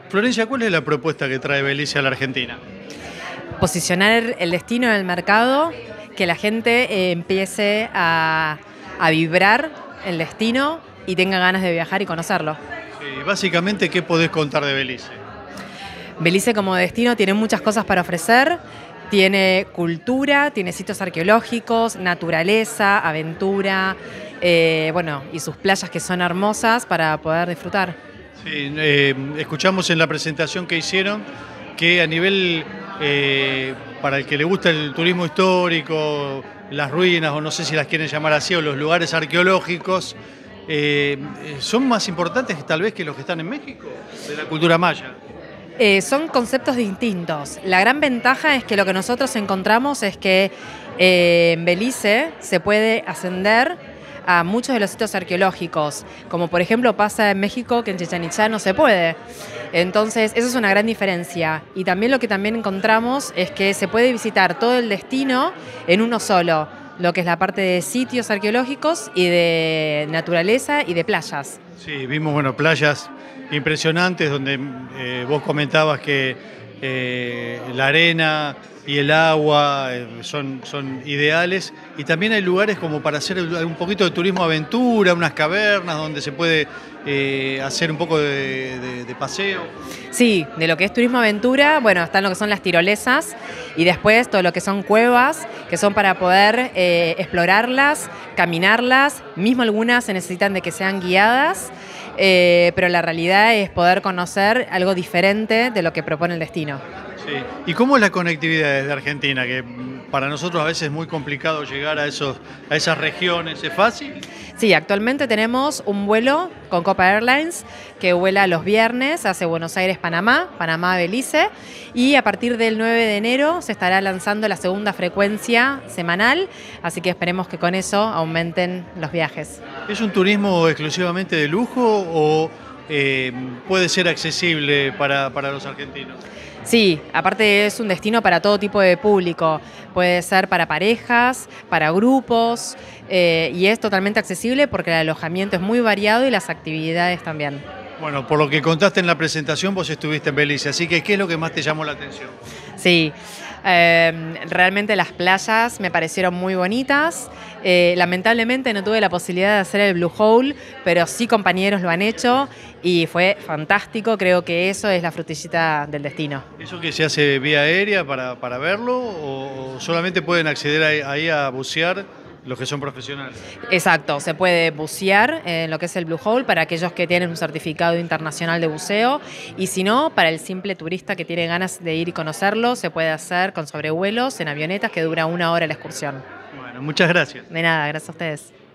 Florencia, ¿cuál es la propuesta que trae Belice a la Argentina? Posicionar el destino en el mercado, que la gente empiece a vibrar el destino y tenga ganas de viajar y conocerlo. Sí, básicamente, ¿qué podés contar de Belice? Belice como destino tiene muchas cosas para ofrecer, tiene cultura, tiene sitios arqueológicos, naturaleza, aventura, y sus playas que son hermosas para poder disfrutar. Sí, escuchamos en la presentación que hicieron que a nivel, para el que le gusta el turismo histórico, las ruinas, o no sé si las quieren llamar así, o los lugares arqueológicos, son más importantes tal vez que los que están en México, de la cultura maya. Son conceptos distintos. La gran ventaja es que lo que nosotros encontramos es que en Belice se puede ascender a muchos de los sitios arqueológicos, como por ejemplo pasa en México, que en Chichén Itzá no se puede. Entonces, eso es una gran diferencia. Y también lo que también encontramos es que se puede visitar todo el destino en uno solo, lo que es la parte de sitios arqueológicos y de naturaleza y de playas. Sí, vimos, bueno, playas impresionantes donde vos comentabas que la arena y el agua son ideales, y también hay lugares como para hacer un poquito de turismo aventura, unas cavernas donde se puede hacer un poco de paseo. Sí, de lo que es turismo aventura, bueno, están lo que son las tirolesas y después todo lo que son cuevas, que son para poder explorarlas, caminarlas, mismo algunas se necesitan de que sean guiadas, pero la realidad es poder conocer algo diferente de lo que propone el destino. Sí. ¿Y cómo es la conectividad desde Argentina? Que para nosotros a veces es muy complicado llegar a esas regiones. ¿Es fácil? Sí, actualmente tenemos un vuelo con Copa Airlines que vuela los viernes hacia Buenos Aires, Panamá, Panamá-Belice, y a partir del 9 de enero se estará lanzando la segunda frecuencia semanal, así que esperemos que con eso aumenten los viajes. ¿Es un turismo exclusivamente de lujo o puede ser accesible para los argentinos? Sí, aparte es un destino para todo tipo de público. Puede ser para parejas, para grupos, y es totalmente accesible porque el alojamiento es muy variado y las actividades también. Bueno, por lo que contaste en la presentación, vos estuviste en Belice, así que ¿qué es lo que más te llamó la atención? Sí, realmente las playas me parecieron muy bonitas. Lamentablemente no tuve la posibilidad de hacer el Blue Hole, pero sí compañeros lo han hecho y fue fantástico. Creo que eso es la frutillita del destino. ¿Eso que se hace vía aérea para verlo o solamente pueden acceder ahí a bucear los que son profesionales? Exacto, se puede bucear en lo que es el Blue Hole para aquellos que tienen un certificado internacional de buceo, y si no, para el simple turista que tiene ganas de ir y conocerlo, se puede hacer con sobrevuelos en avionetas que dura 1 hora la excursión. Bueno, muchas gracias. De nada, gracias a ustedes.